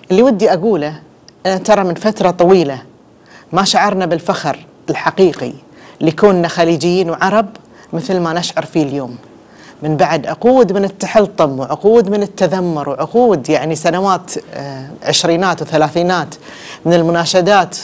اللي ودي أقوله أنا ترى من فترة طويلة ما شعرنا بالفخر الحقيقي لكوننا خليجيين وعرب مثل ما نشعر فيه اليوم، من بعد عقود من التحلطم وعقود من التذمر وعقود يعني سنوات عشرينات وثلاثينات من المناشدات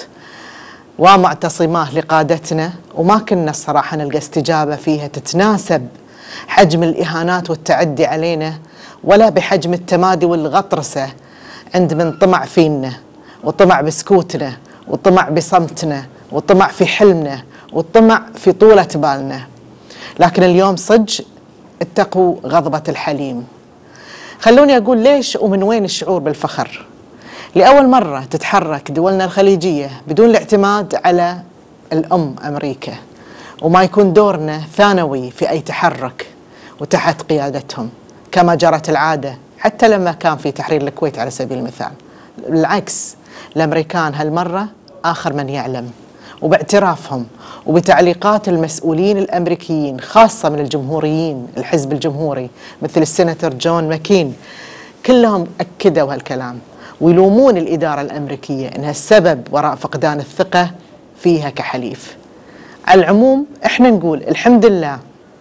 ومعتصمات لقادتنا، وما كنا الصراحة نلقى استجابة فيها تتناسب حجم الإهانات والتعدي علينا ولا بحجم التمادي والغطرسة عند من طمع فينا وطمع بسكوتنا وطمع بصمتنا وطمع في حلمنا وطمع في طولة بالنا. لكن اليوم صج اتقوا غضبة الحليم. خلوني أقول ليش ومن وين الشعور بالفخر. لأول مرة تتحرك دولنا الخليجية بدون الاعتماد على الأم أمريكا، وما يكون دورنا ثانوي في أي تحرك وتحت قيادتهم كما جرت العادة حتى لما كان في تحرير الكويت على سبيل المثال. بالعكس، الأمريكان هالمرة آخر من يعلم، وباعترافهم وبتعليقات المسؤولين الأمريكيين خاصة من الجمهوريين الحزب الجمهوري مثل السيناتور جون ماكين، كلهم أكدوا هالكلام ويلومون الإدارة الأمريكية إنها السبب وراء فقدان الثقة فيها كحليف. على العموم إحنا نقول الحمد لله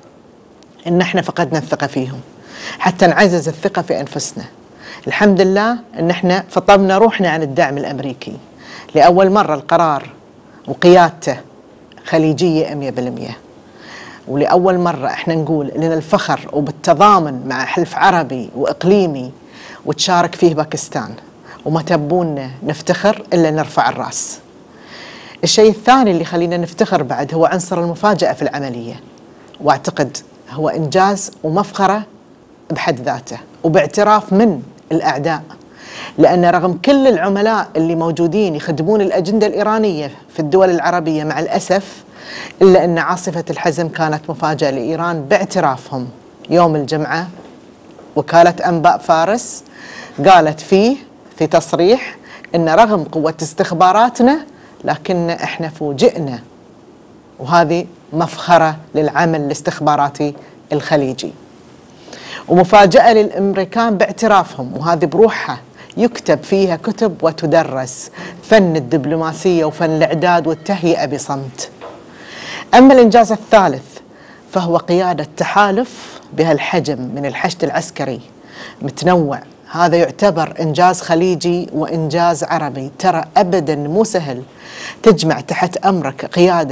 إن إحنا فقدنا الثقة فيهم حتى نعزز الثقة في أنفسنا. الحمد لله إن إحنا فطمنا روحنا عن الدعم الأمريكي. لأول مرة القرار وقيادته خليجية 100%، ولأول مرة إحنا نقول لنا الفخر وبالتضامن مع حلف عربي وإقليمي وتشارك فيه باكستان، وما تبونا نفتخر إلا نرفع الرأس. الشيء الثاني اللي خلينا نفتخر بعد هو عنصر المفاجأة في العملية، واعتقد هو إنجاز ومفخرة بحد ذاته وباعتراف من الأعداء، لأن رغم كل العملاء اللي موجودين يخدمون الأجندة الإيرانية في الدول العربية مع الأسف، إلا أن عاصفة الحزم كانت مفاجأة لإيران باعترافهم. يوم الجمعة وكالة أنباء فارس قالت فيه في تصريح أن رغم قوة استخباراتنا لكن إحنا فوجئنا، وهذه مفخرة للعمل الاستخباراتي الخليجي ومفاجأة للأمريكان باعترافهم، وهذه بروحها يكتب فيها كتب وتدرس فن الدبلوماسية وفن الإعداد والتهيئة بصمت. أما الإنجاز الثالث فهو قيادة تحالف بهالحجم من الحشد العسكري متنوع. هذا يعتبر إنجاز خليجي وإنجاز عربي، ترى أبدا مو سهل تجمع تحت أمرك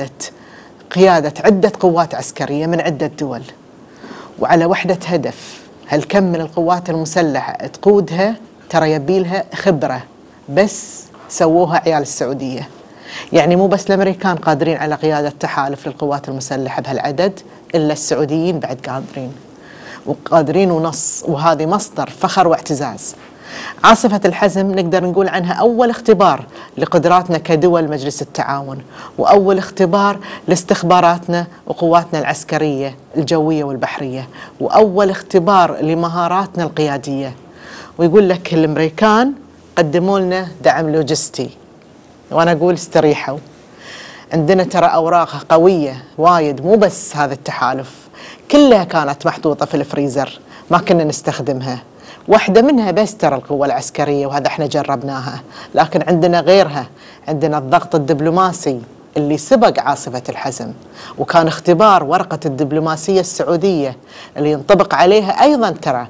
قيادة عدة قوات عسكرية من عدة دول وعلى وحدة هدف. هالكم من القوات المسلحة تقودها ترى يبيلها خبرة، بس سووها عيال السعودية. يعني مو بس الأمريكان قادرين على قيادة تحالف للقوات المسلحة بهالعدد، إلا السعوديين بعد قادرين وقادرين ونص، وهذه مصدر فخر واعتزاز. عاصفة الحزم نقدر نقول عنها أول اختبار لقدراتنا كدول مجلس التعاون، وأول اختبار لاستخباراتنا وقواتنا العسكرية الجوية والبحرية، وأول اختبار لمهاراتنا القيادية. ويقول لك الأمريكان قدموا لنا دعم لوجستي، وأنا أقول استريحوا، عندنا ترى أوراق قوية وايد، مو بس هذا التحالف، كلها كانت محطوطة في الفريزر ما كنا نستخدمها. واحدة منها بس ترى القوة العسكرية، وهذا احنا جربناها، لكن عندنا غيرها. عندنا الضغط الدبلوماسي اللي سبق عاصفة الحزم، وكان اختبار ورقة الدبلوماسية السعودية اللي ينطبق عليها أيضا ترى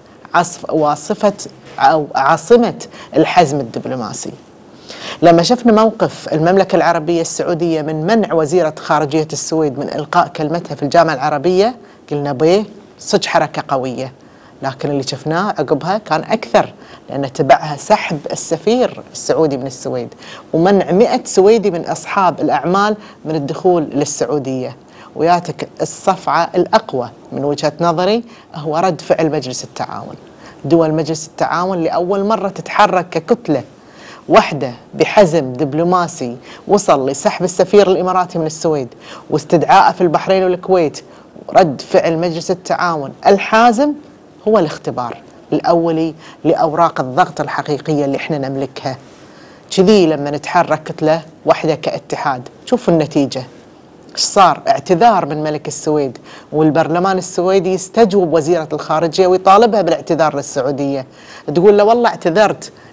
عاصمة الحزم الدبلوماسي. لما شفنا موقف المملكة العربية السعودية من منع وزيرة خارجية السويد من إلقاء كلمتها في الجامعة العربية، قلنا بيه صج حركة قوية. لكن اللي شفناه عقبها كان أكثر، لأن تبعها سحب السفير السعودي من السويد ومنع 100 سويدي من أصحاب الأعمال من الدخول للسعودية. وياتك الصفعة الأقوى من وجهة نظري هو رد فعل مجلس التعاون. دول مجلس التعاون لأول مرة تتحرك ككتلة واحدة بحزم دبلوماسي وصل لسحب السفير الإماراتي من السويد واستدعائه في البحرين والكويت. رد فعل مجلس التعاون الحازم هو الاختبار الأولي لأوراق الضغط الحقيقية اللي احنا نملكها. كذي لما نتحرك كتلة واحدة كاتحاد، شوفوا النتيجة ايش صار. اعتذار من ملك السويد، والبرلمان السويدي يستجوب وزيرة الخارجية ويطالبها بالاعتذار للسعودية، تقول له والله اعتذرت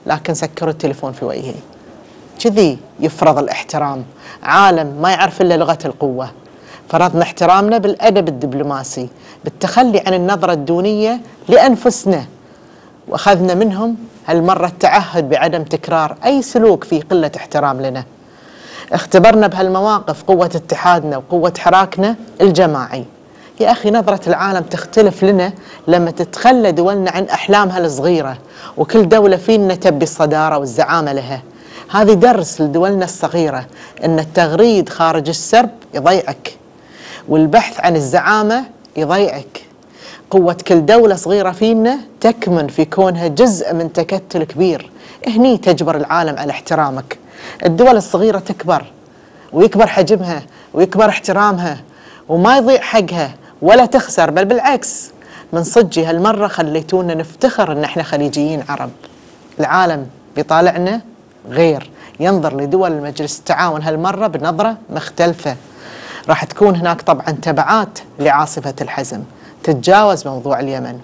لكن سكروا التليفون في وجهي. كذي يفرض الاحترام عالم ما يعرف إلا لغة القوة. فرضنا احترامنا بالأدب الدبلوماسي، بالتخلي عن النظرة الدونية لأنفسنا، وأخذنا منهم هالمرة التعهد بعدم تكرار أي سلوك فيه قلة احترام لنا. اختبرنا بهالمواقف قوة اتحادنا وقوة حراكنا الجماعي. يا أخي نظرة العالم تختلف لنا لما تتخلى دولنا عن أحلامها الصغيرة، وكل دولة فينا تبي الصدارة والزعامة لها. هذه درس لدولنا الصغيرة أن التغريد خارج السرب يضيعك، والبحث عن الزعامة يضيعك. قوة كل دولة صغيرة فينا تكمن في كونها جزء من تكتل كبير. هني تجبر العالم على احترامك. الدول الصغيرة تكبر ويكبر حجمها ويكبر احترامها وما يضيع حقها ولا تخسر، بل بالعكس. من صدقي هالمرة خليتونا نفتخر ان احنا خليجيين عرب. العالم بيطالعنا غير، ينظر لدول مجلس التعاون هالمرة بنظرة مختلفة. راح تكون هناك طبعا تبعات لعاصفة الحزم تتجاوز موضوع اليمن.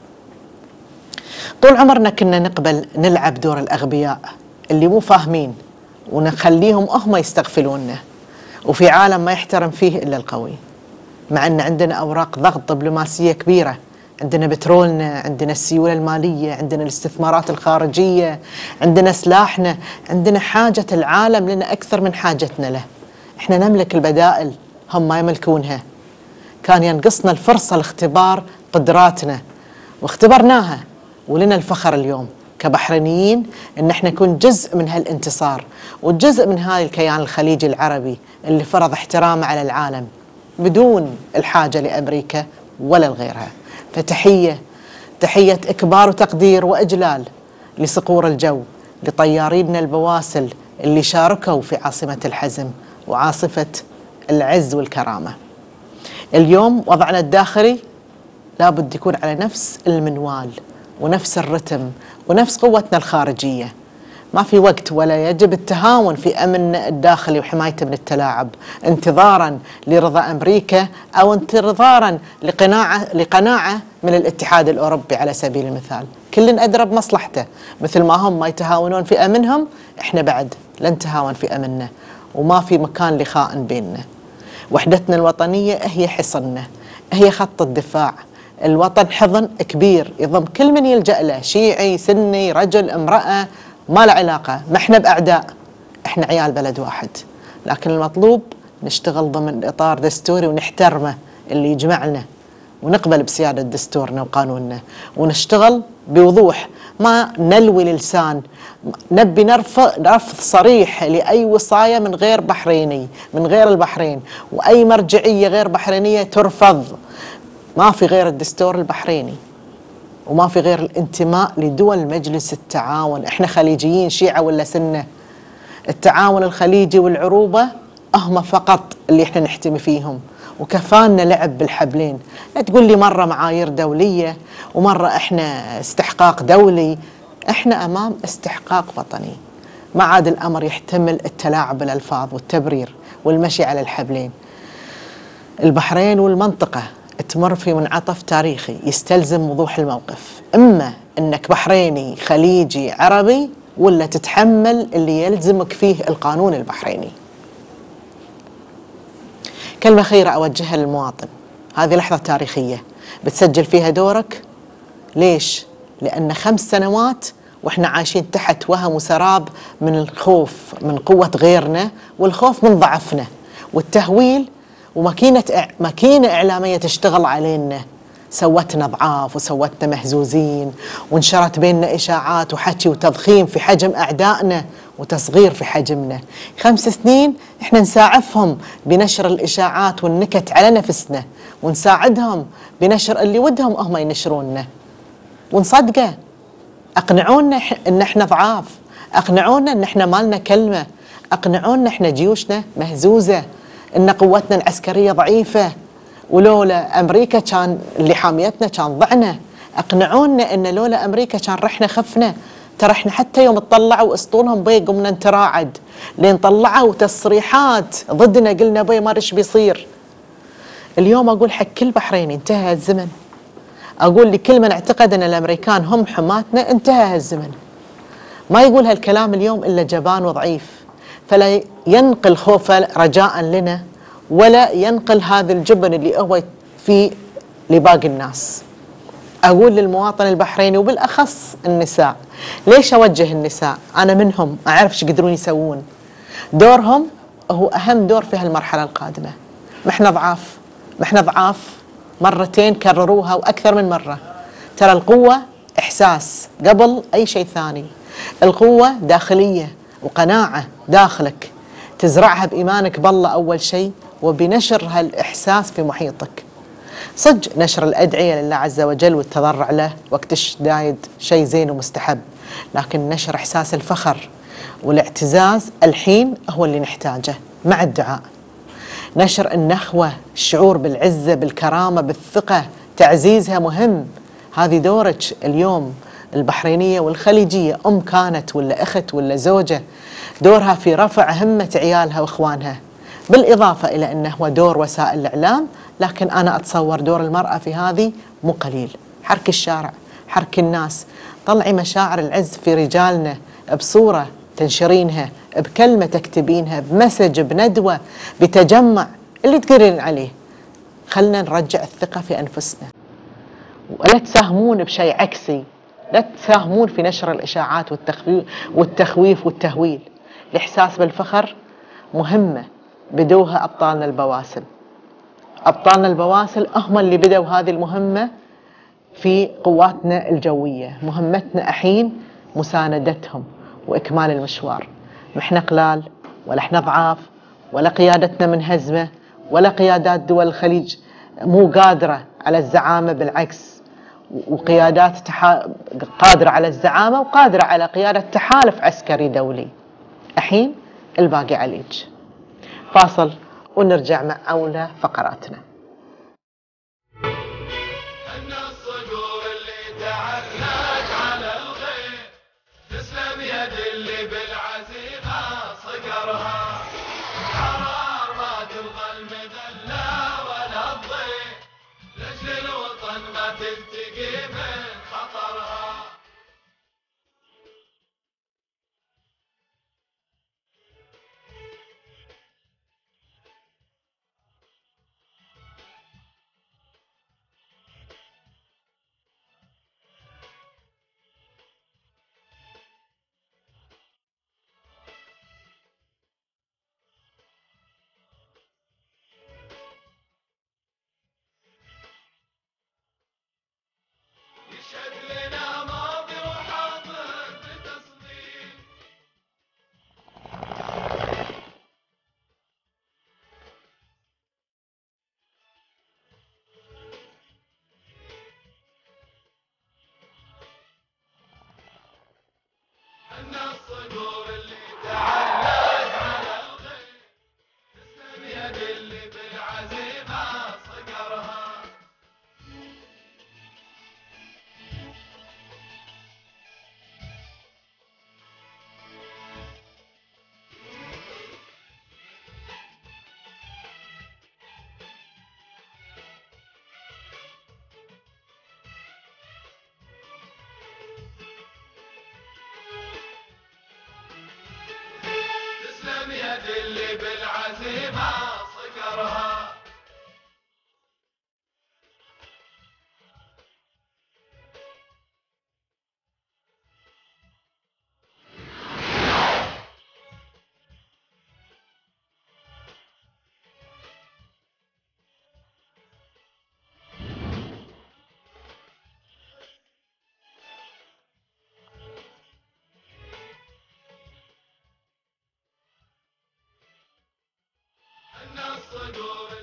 طول عمرنا كنا نقبل نلعب دور الأغبياء اللي مو فاهمين ونخليهم هم يستغفلوننا، وفي عالم ما يحترم فيه إلا القوي. مع أن عندنا أوراق ضغط دبلوماسية كبيرة، عندنا بترولنا، عندنا السيولة المالية، عندنا الاستثمارات الخارجية، عندنا سلاحنا، عندنا حاجة العالم لنا أكثر من حاجتنا له. إحنا نملك البدائل هم ما يملكونها. كان ينقصنا الفرصة لاختبار قدراتنا واختبرناها، ولنا الفخر اليوم كبحرينيين ان احنا نكون جزء من هالانتصار وجزء من هذا الكيان الخليجي العربي اللي فرض احترامه على العالم بدون الحاجة لأمريكا ولا لغيرها. فتحية إكبار وتقدير وإجلال لصقور الجو، لطيارينا البواسل اللي شاركوا في عاصمة الحزم وعاصفة العز والكرامة. اليوم وضعنا الداخلي لابد يكون على نفس المنوال ونفس الرتم ونفس قوتنا الخارجية. ما في وقت ولا يجب التهاون في أمننا الداخلي وحمايته من التلاعب انتظارا لرضا أمريكا أو انتظارا لقناعة من الاتحاد الأوروبي على سبيل المثال. كل أدرى بمصلحته، مثل ما هم ما يتهاونون في أمنهم احنا بعد لن نتهاون في أمننا، وما في مكان لخائن بيننا. وحدتنا الوطنية هي حصننا، هي خط الدفاع. الوطن حضن كبير يضم كل من يلجأ له، شيعي سني رجل امرأة، ما له علاقة. ما احنا بأعداء، احنا عيال بلد واحد، لكن المطلوب نشتغل ضمن إطار دستوري ونحترمه اللي يجمعنا، ونقبل بسيادة دستورنا وقانوننا، ونشتغل بوضوح، ما نلوي للسان. نبي رفض صريح لأي وصاية من غير بحريني، من غير البحرين، وأي مرجعية غير بحرينية ترفض. ما في غير الدستور البحريني، وما في غير الانتماء لدول مجلس التعاون. احنا خليجيين شيعة ولا سنة. التعاون الخليجي والعروبة هم فقط اللي احنا نحتمي فيهم، وكفانا لعب بالحبلين. لا تقول لي مرة معايير دولية ومرة احنا استحقاق دولي. احنا امام استحقاق وطني. ما عاد الامر يحتمل التلاعب بالالفاظ والتبرير والمشي على الحبلين. البحرين والمنطقة تمر في منعطف تاريخي يستلزم وضوح الموقف. إما أنك بحريني خليجي عربي، ولا تتحمل اللي يلزمك فيه القانون البحريني. كلمة خيرة أوجهها للمواطن. هذه لحظة تاريخية بتسجل فيها دورك. ليش؟ لأن 5 سنوات وإحنا عايشين تحت وهم وسراب من الخوف من قوة غيرنا، والخوف من ضعفنا، والتهويل، وماكينة إعلامية تشتغل علينا، سوتنا ضعاف وسوتنا مهزوزين، وانشرت بيننا إشاعات وحكي وتضخيم في حجم أعدائنا وتصغير في حجمنا. 5 سنين إحنا نساعفهم بنشر الإشاعات والنكت على نفسنا، ونساعدهم بنشر اللي ودهم هم ينشروننا، ونصدقه. أقنعونا إن إحنا ضعاف، أقنعونا إن إحنا مالنا كلمة، أقنعونا إحنا جيوشنا مهزوزة، إن قوتنا العسكرية ضعيفة، ولولا أمريكا كان اللي حاميتنا كان ضعنا. أقنعونا إن لولا أمريكا كان رحنا خفنا. ترى إحنا حتى يوم طلعوا أسطولهم بي قمنا نتراعد، لين طلعوا تصريحات ضدنا قلنا بي ما إيش بيصير. اليوم أقول حق كل بحريني انتهى الزمن. أقول لكل من اعتقد أن الأمريكان هم حماتنا انتهى الزمن. ما يقول هالكلام اليوم إلا جبان وضعيف، فلا ينقل خوفه رجاء لنا، ولا ينقل هذا الجبن اللي هو فيه لباقي الناس. أقول للمواطن البحريني وبالأخص النساء، ليش أوجه النساء؟ أنا منهم، أعرف ايش يقدرون يسوون. دورهم هو أهم دور في هالمرحلة القادمة. ما احنا ضعاف، ما احنا ضعاف، مرتين كرروها وأكثر من مرة. ترى القوة إحساس قبل أي شيء ثاني. القوة داخلية وقناعة داخلك، تزرعها بإيمانك بالله أول شيء، وبنشر هالإحساس في محيطك. صدق نشر الأدعية لله عز وجل والتضرع له وقت الشدايد شيء زين ومستحب، لكن نشر إحساس الفخر والاعتزاز الحين هو اللي نحتاجه مع الدعاء. نشر النخوة، الشعور بالعزة، بالكرامة، بالثقة، تعزيزها مهم. هذه دورك اليوم، البحرينية والخليجية، أم كانت ولا أخت ولا زوجة، دورها في رفع همة عيالها وإخوانها. بالإضافة إلى أنه هو دور وسائل الإعلام، لكن أنا أتصور دور المرأة في هذه مو قليل. حرك الشارع، حرك الناس، طلعي مشاعر العز في رجالنا بصورة تنشرينها، بكلمة تكتبينها، بمسج، بندوة، بتجمع، اللي تقدرين عليه. خلنا نرجع الثقة في أنفسنا، ولا تساهمون بشيء عكسي. لا تساهمون في نشر الإشاعات والتخويف والتهويل. الإحساس بالفخر مهمة بدوها أبطالنا البواسل. أبطالنا البواسل هم اللي بدوا هذه المهمة في قواتنا الجوية. مهمتنا الحين مساندتهم وإكمال المشوار. ما احنا قلال، ولا احنا ضعاف، ولا قيادتنا منهزمة، ولا قيادات دول الخليج مو قادرة على الزعامة، بالعكس. وقيادات قادرة على الزعامة وقادرة على قيادة تحالف عسكري دولي. الحين الباقي عليك. فاصل ونرجع مع أولى فقراتنا. يد اللي بالعزيمة صقرها. الصقور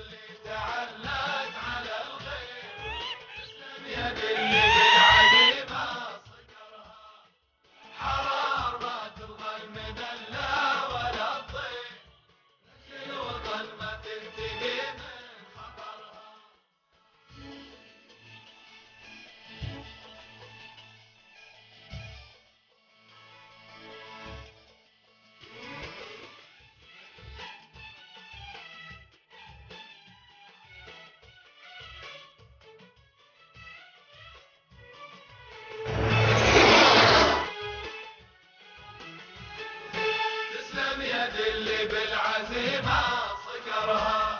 يد اللي بالعزيمة صقرها.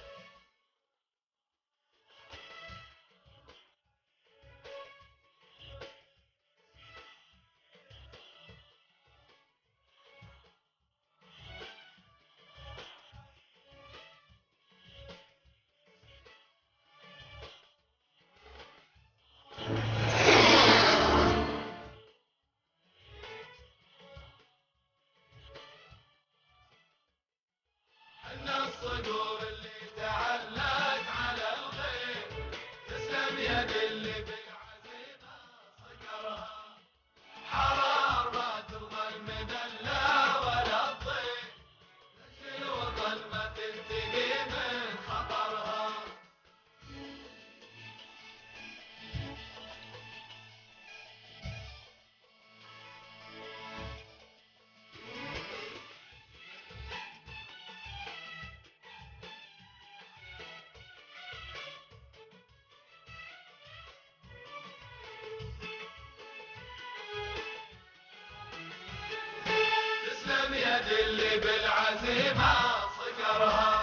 الصقور اللي تعلق على الغيب، تسلم يد اللي بالعزيمة صقرها. حرار ما ترضى المذلة ولا الضيق، لأجل الوطن ما تنتقي من خطرها. تسلم يد اللي بالعزيمة صقرها.